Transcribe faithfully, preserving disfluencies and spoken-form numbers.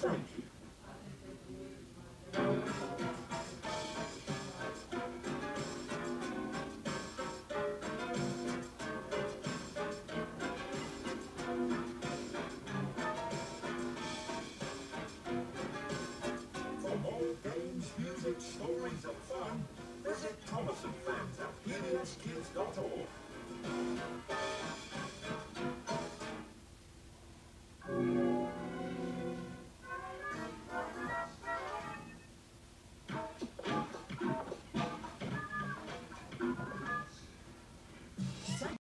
Frankie. For more games, music, stories, and fun, visit Thomas and Friends at Helios Kids dot org.